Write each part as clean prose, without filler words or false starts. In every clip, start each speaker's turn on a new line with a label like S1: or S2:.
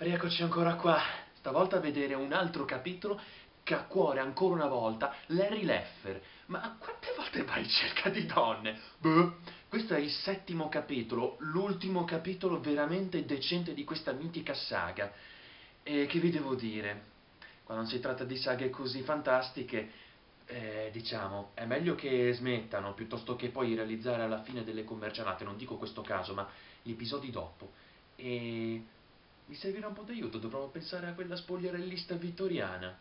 S1: Rieccoci ancora qua, stavolta a vedere un altro capitolo che ha a cuore ancora una volta Larry Leffer. Ma quante volte vai in cerca di donne? Questo è il 7° capitolo, l'ultimo capitolo veramente decente di questa mitica saga. E che vi devo dire? Quando si tratta di saghe così fantastiche, diciamo, è meglio che smettano piuttosto che poi realizzare alla fine delle commercialate, non dico questo caso, ma gli episodi dopo. E mi servirà un po' d'aiuto, dovrò pensare a quella spogliarellista vittoriana.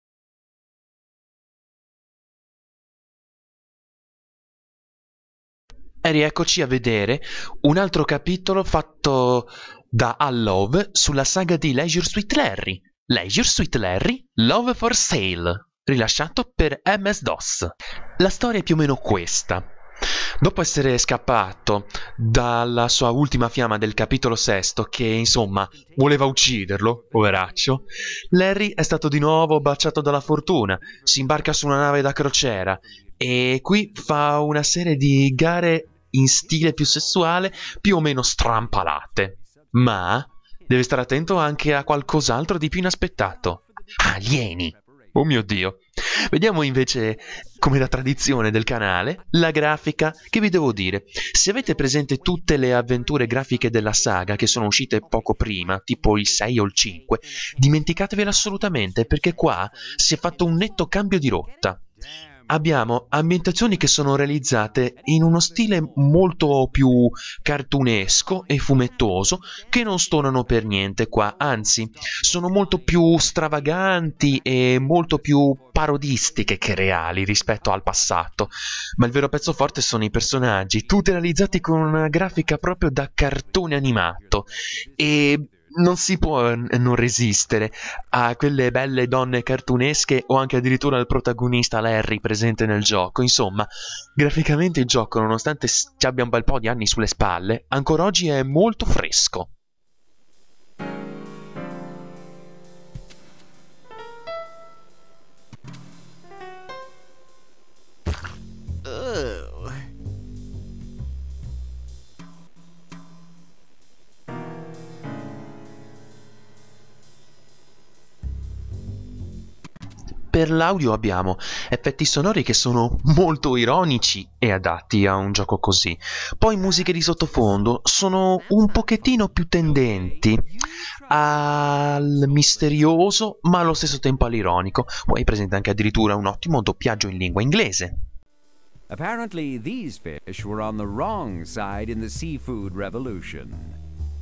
S2: E rieccoci a vedere un altro capitolo fatto da Al Love sulla saga di Leisure Suit Larry. Leisure Suit Larry, Love for Sale, rilasciato per MS-DOS. La storia è più o meno questa. Dopo essere scappato dalla sua ultima fiamma del capitolo 6, che insomma voleva ucciderlo, poveraccio, Larry è stato di nuovo baciato dalla fortuna, si imbarca su una nave da crociera e qui fa una serie di gare in stile più sessuale, più o meno strampalate. Ma deve stare attento anche a qualcos'altro di più inaspettato. Alieni! Oh mio Dio! Vediamo invece, come da tradizione del canale, la grafica. Che vi devo dire? Se avete presente tutte le avventure grafiche della saga che sono uscite poco prima, tipo il 6 o il 5, dimenticatevele assolutamente perché qua si è fatto un netto cambio di rotta. Abbiamo ambientazioni che sono realizzate in uno stile molto più cartunesco e fumettoso, che non stonano per niente qua, anzi sono molto più stravaganti e molto più parodistiche che reali rispetto al passato. Ma il vero pezzo forte sono i personaggi, tutti realizzati con una grafica proprio da cartone animato, e non si può non resistere a quelle belle donne cartunesche o anche addirittura al protagonista Larry presente nel gioco. Insomma, graficamente il gioco, nonostante ci abbia un bel po' di anni sulle spalle, ancora oggi è molto fresco. Per l'audio abbiamo effetti sonori che sono molto ironici e adatti a un gioco così. Poi musiche di sottofondo sono un pochettino più tendenti al misterioso ma allo stesso tempo all'ironico. Poi è presente anche addirittura un ottimo doppiaggio in lingua inglese.
S3: Apparently, these fish were on the wrong side in the seafood revolution.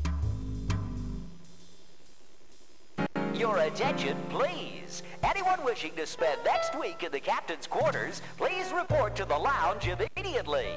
S4: Your attention, please. Anyone wishing to spend next week in the captain's quarters, please report to the lounge immediately.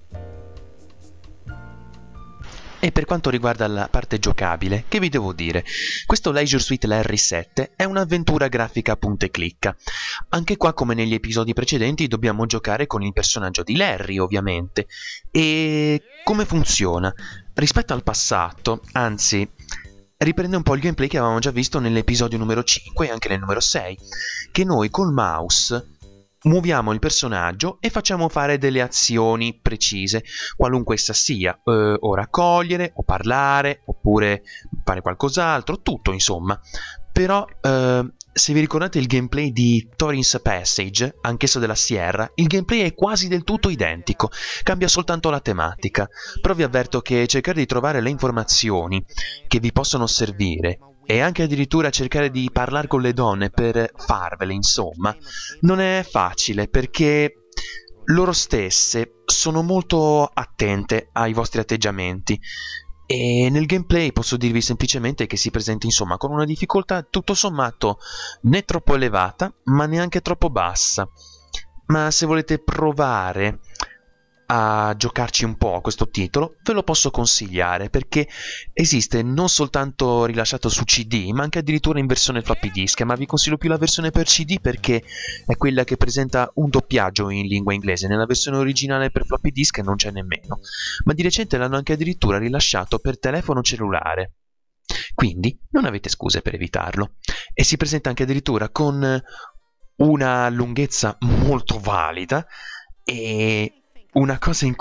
S2: E per quanto riguarda la parte giocabile, che vi devo dire? Questo Leisure Suit Larry 7 è un'avventura grafica a punta e clicca. Anche qua, come negli episodi precedenti, dobbiamo giocare con il personaggio di Larry, ovviamente. E come funziona? Rispetto al passato, anzi, riprende un po' il gameplay che avevamo già visto nell'episodio numero 5 e anche nel numero 6, che noi col mouse muoviamo il personaggio e facciamo fare delle azioni precise, qualunque essa sia, o raccogliere, o parlare, oppure fare qualcos'altro, tutto insomma. Però se vi ricordate il gameplay di Thorin's Passage, anch'esso della Sierra, il gameplay è quasi del tutto identico, cambia soltanto la tematica. Però vi avverto che cercare di trovare le informazioni che vi possono servire e anche addirittura cercare di parlare con le donne per farvele, insomma, non è facile perché loro stesse sono molto attente ai vostri atteggiamenti. E nel gameplay posso dirvi semplicemente che si presenta insomma con una difficoltà tutto sommato né troppo elevata ma neanche troppo bassa. Ma se volete provare a giocarci un po' a questo titolo ve lo posso consigliare perché esiste non soltanto rilasciato su CD ma anche addirittura in versione floppy disk, ma vi consiglio più la versione per CD perché è quella che presenta un doppiaggio in lingua inglese. Nella versione originale per floppy disk non c'è nemmeno, ma di recente l'hanno anche addirittura rilasciato per telefono cellulare, quindi non avete scuse per evitarlo. E si presenta anche addirittura con una lunghezza molto valida e una cosa in cui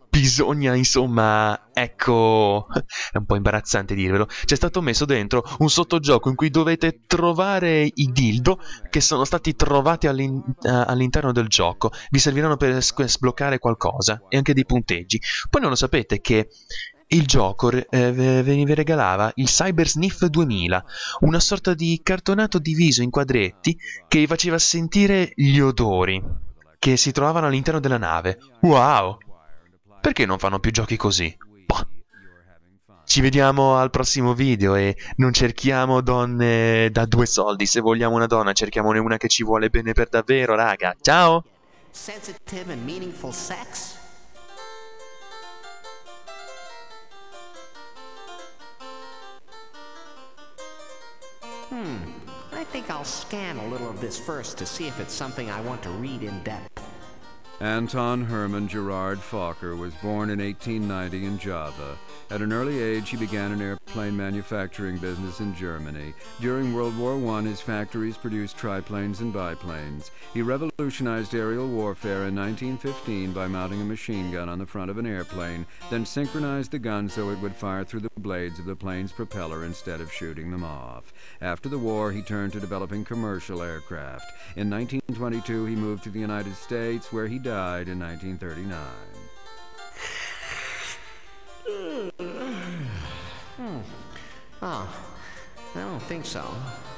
S2: bisogna, insomma, ecco, è un po' imbarazzante dirvelo, c'è stato messo dentro un sottogioco in cui dovete trovare i dildo che sono stati trovati all'interno del gioco, vi serviranno per sbloccare qualcosa e anche dei punteggi. Poi non lo sapete che il gioco vi regalava il Cyber Sniff 2000, una sorta di cartonato diviso in quadretti che vi faceva sentire gli odori che si trovavano all'interno della nave. Wow! Perché non fanno più giochi così? Boh. Ci vediamo al prossimo video e non cerchiamo donne da 2 soldi. Se vogliamo una donna, cerchiamone una che ci vuole bene per davvero, raga. Ciao!
S5: Sensitive and meaningful sex? I think I'll scan a little of this first to see if it's something I want to read in depth.
S3: Anton Hermann Gerard Fokker was born in 1890 in Java. At an early age, he began an airplane manufacturing business in Germany. During World War I, his factories produced triplanes and biplanes. He revolutionized aerial warfare in 1915 by mounting a machine gun on the front of an airplane, then synchronized the gun so it would fire through the blades of the plane's propeller instead of shooting them off. After the war, he turned to developing commercial aircraft. In 1922, he moved to the United States, where he died in 1939.
S5: Oh, I don't think so.